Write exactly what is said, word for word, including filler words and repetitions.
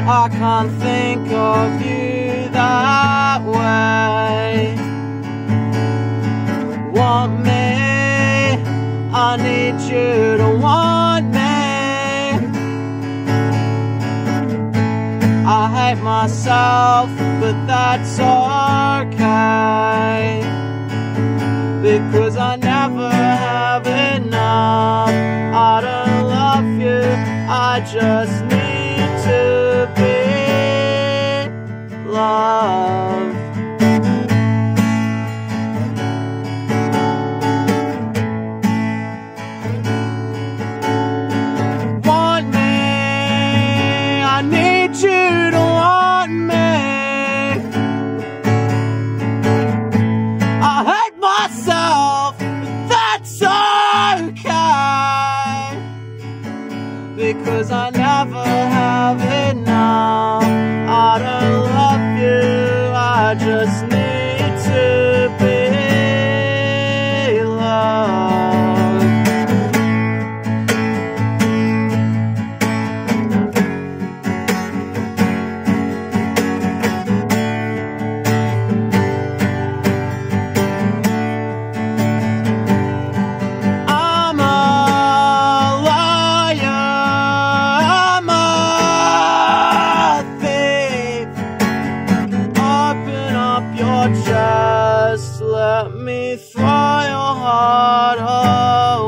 I can't think of you that way. Want me, I need you to want me. I hate myself, but that's okay, because I never have enough. I don't love you, I just need to be loved. Want me, I need you to want me. I hate myself, but that's okay, because I never have enough. I don't love you, I just need to be loved. I'm a liar, I'm a thief. Open up your chest, let me throw your heart away.